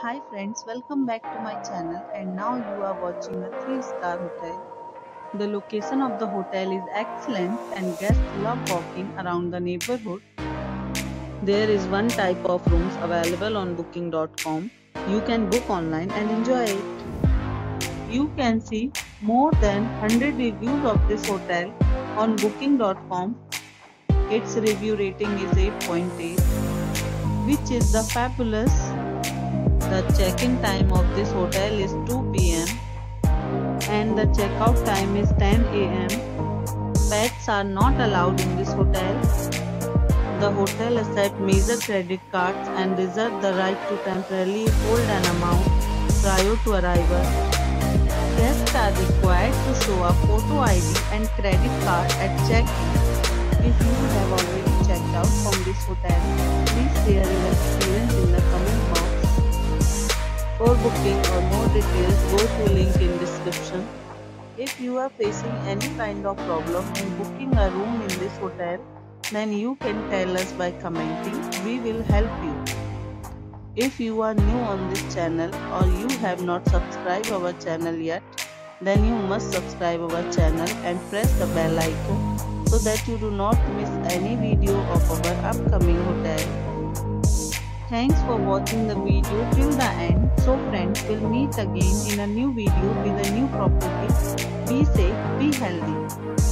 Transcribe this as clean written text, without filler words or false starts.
Hi friends, welcome back to my channel and now you are watching a 3-star hotel. The location of the hotel is excellent and guests love walking around the neighborhood. There is one type of rooms available on booking.com. You can book online and enjoy it. You can see more than 100 reviews of this hotel on booking.com. Its review rating is 8.8, which is the fabulous. The check-in time of this hotel is 2 p.m. and the checkout time is 10 a.m. Pets are not allowed in this hotel. The hotel accepts major credit cards and reserves the right to temporarily hold an amount prior to arrival. Guests are required to show a photo ID and credit card at check-in. If you have already checked out from this hotel, please share your experience in the comment box. For booking or more details, go to link in description. If you are facing any kind of problem in booking a room in this hotel, then you can tell us by commenting. We will help you. If you are new on this channel or you have not subscribed our channel yet, then you must subscribe our channel and press the bell icon so that you do not miss any video of our upcoming hotel. Thanks for watching the video till the end. So friends, will meet again in a new video with a new property. Be safe, be healthy.